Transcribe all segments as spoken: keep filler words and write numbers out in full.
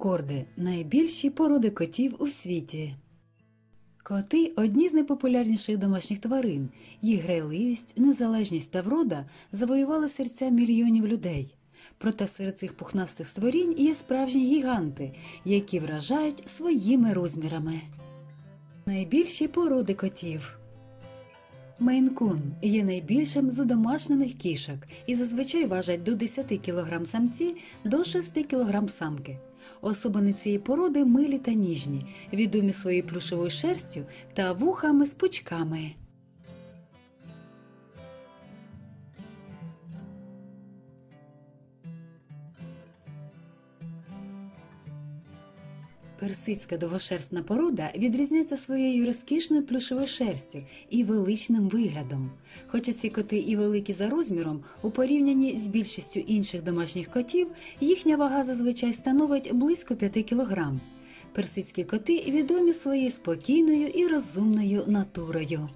Рекорди – найбільші породи котів у світі. Коти – одні з найпопулярніших домашніх тварин. Їх грайливість, незалежність та врода завоювали серця мільйонів людей. Проте серед цих пухнастих створінь є справжні гіганти, які вражають своїми розмірами. Найбільші породи котів. Мейн-кун є найбільшим з удомашнених кішок і зазвичай важать до десяти кілограм самці до шести кілограм самки. Особини цієї породи милі та ніжні, відомі своєю плюшевою шерстю та вухами з пучками. Персидська довгошерстна порода відрізняється своєю розкішною плюшевою шерстю і величним виглядом. Хоча ці коти і великі за розміром, у порівнянні з більшістю інших домашніх котів, їхня вага зазвичай становить близько п'яти кілограм. Персидські коти відомі своєю спокійною і розумною натурою.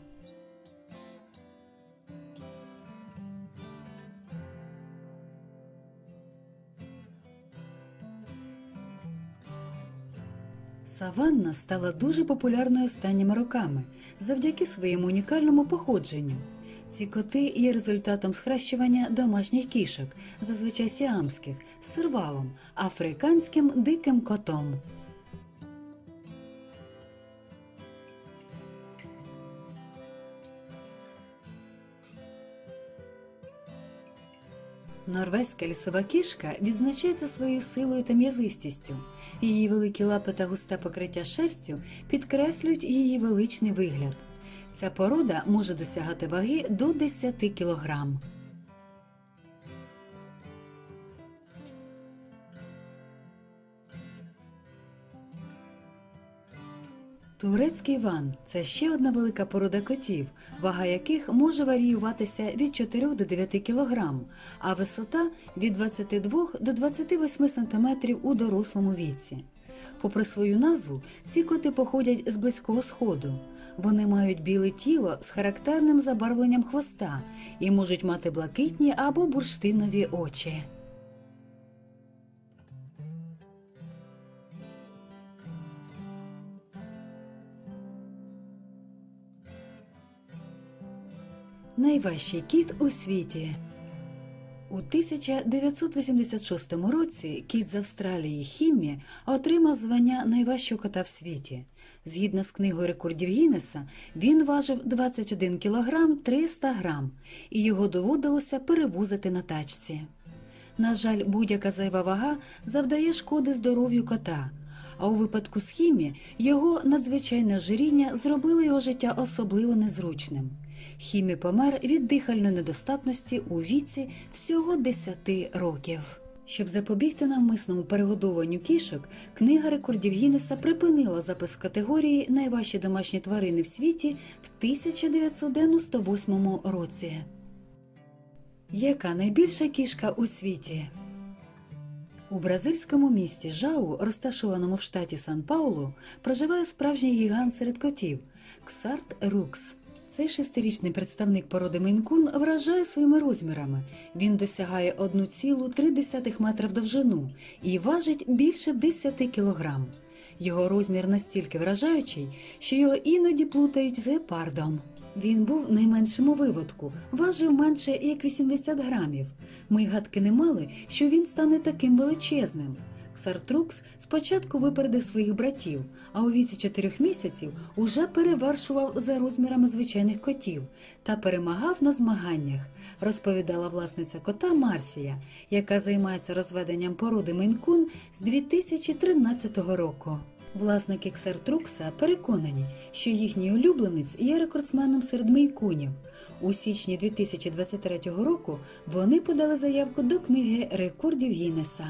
Саванна стала дуже популярною останніми роками завдяки своєму унікальному походженню. Ці коти є результатом схрещування домашніх кішок, зазвичай сіамських, з сервалом, африканським диким котом. Норвезька лісова кішка відзначається своєю силою та м'язистістю. Її великі лапи та густе покриття шерстю підкреслюють її величний вигляд. Ця порода може досягати ваги до десяти кілограм. Турецький ван – це ще одна велика порода котів, вага яких може варіюватися від чотирьох до дев'яти кілограм, а висота – від двадцяти двох до двадцяти восьми сантиметрів у дорослому віці. Попри свою назву, ці коти походять з Близького Сходу. Вони мають біле тіло з характерним забарвленням хвоста і можуть мати блакитні або бурштинові очі. Найважчий кіт у світі. У тисяча дев'ятсот вісімдесят шостому році кіт з Австралії Хіммі отримав звання найважчого кота в світі. Згідно з книгою рекордів Гіннеса, він важив двадцять один кілограм триста грам, і його доводилося перевозити на тачці. На жаль, будь-яка зайва вага завдає шкоди здоров'ю кота, а у випадку з Хіммі його надзвичайне ожиріння зробило його життя особливо незручним. Хіммі помер від дихальної недостатності у віці всього десяти років. Щоб запобігти навмисному перегодовуванню кішок, книга рекордів Гіннеса припинила запис в категорії «Найважчі домашні тварини в світі» в тисяча дев'ятсот дев'яносто восьмому році. Яка найбільша кішка у світі? У бразильському місті Жау, розташованому в штаті Сан-Паулу, проживає справжній гігант серед котів – Ксарт Рукс. Цей шестирічний представник породи Мейн-кун вражає своїми розмірами. Він досягає одну цілу три десятих метра в довжину і важить більше десяти кілограм. Його розмір настільки вражаючий, що його іноді плутають з гепардом. Він був найменшим у виводку, важив менше як вісімдесят грамів. Ми й гадки не мали, що він стане таким величезним. Ксарт Рукс спочатку випередив своїх братів, а у віці чотирьох місяців уже перевершував за розмірами звичайних котів та перемагав на змаганнях, розповідала власниця кота Марсія, яка займається розведенням породи Мейн-кун з дві тисячі тринадцятого року. Власники Ксарт Рукса переконані, що їхній улюбленець є рекордсменом серед мейн-кунів. У січні дві тисячі двадцять третього року вони подали заявку до книги рекордів Гіннеса.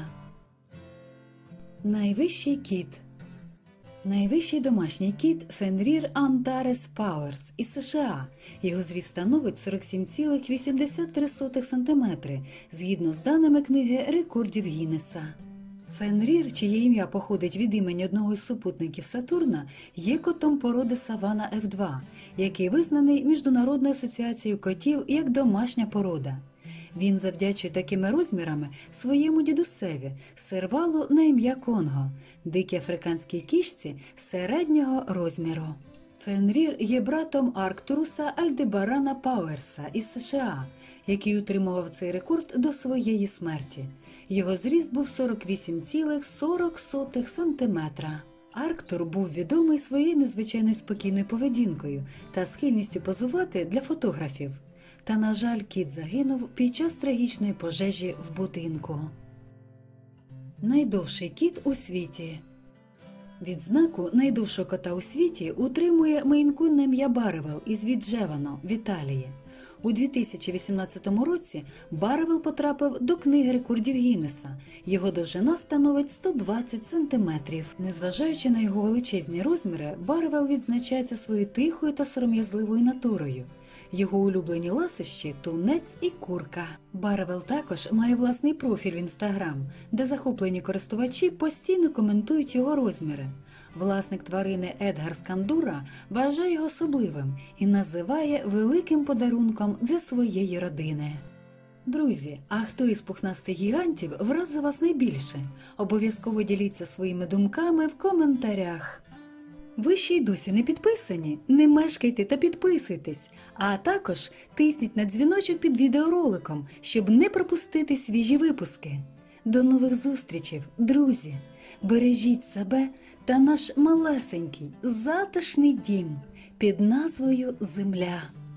Найвищий кіт. Найвищий домашній кіт – Фенрір Антарес Пауерс із США. Його зріст становить сорок сім цілих вісімдесят три сотих сантиметри, згідно з даними книги рекордів Гіннеса. Фенрір, чиє ім'я походить від імені одного із супутників Сатурна, є котом породи Савана еф два, який визнаний Міжнародною асоціацією котів як домашня порода. Він завдячує такими розмірами своєму дідусеві, сервалу на ім'я Конго, дикій африканській кішці середнього розміру. Фенрір є братом Арктуруса Альдебарана Пауерса із США, який утримував цей рекорд до своєї смерті. Його зріст був сорок вісім цілих сорок сотих сантиметра. Арктур був відомий своєю незвичайно спокійною поведінкою та схильністю позувати для фотографів. Та, на жаль, кіт загинув під час трагічної пожежі в будинку. Найдовший кіт у світі. Відзнаку найдовшого кота у світі утримує мейн-кун на ім'я Баревел із Віджевано в Італії. У дві тисячі вісімнадцятому році Баревел потрапив до книги рекордів Гіннеса. Його довжина становить сто двадцять сантиметрів. Незважаючи на його величезні розміри, Баревел відзначається своєю тихою та сором'язливою натурою. Його улюблені ласощі – тунець і курка. Баревел також має власний профіль в Інстаграм, де захоплені користувачі постійно коментують його розміри. Власник тварини Едгар Скандура вважає його особливим і називає великим подарунком для своєї родини. Друзі, а хто із пухнастих гігантів вразив вас найбільше? Обов'язково діліться своїми думками в коментарях. Ви ще й досі не підписані? Не мешкайте та підписуйтесь, а також тисніть на дзвіночок під відеороликом, щоб не пропустити свіжі випуски. До нових зустрічей, друзі! Бережіть себе та наш малесенький, затишний дім під назвою Земля.